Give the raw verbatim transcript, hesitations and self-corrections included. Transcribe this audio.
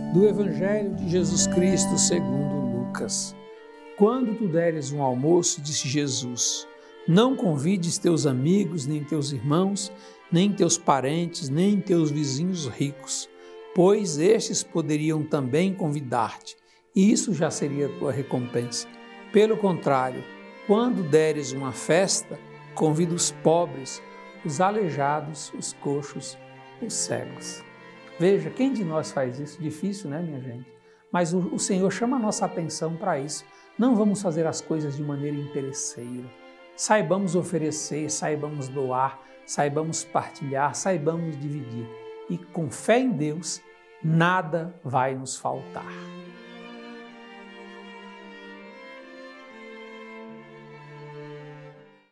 do Evangelho de Jesus Cristo segundo Lucas. Quando tu deres um almoço, disse Jesus, não convides teus amigos, nem teus irmãos, nem teus parentes, nem teus vizinhos ricos, pois estes poderiam também convidar-te, e isso já seria a tua recompensa. Pelo contrário, quando deres uma festa, convida os pobres, os aleijados, os coxos, os cegos. Veja, quem de nós faz isso? Difícil, né, minha gente? Mas o, o Senhor chama a nossa atenção para isso. Não vamos fazer as coisas de maneira interesseira. Saibamos oferecer, saibamos doar, saibamos partilhar, saibamos dividir. E com fé em Deus, nada vai nos faltar.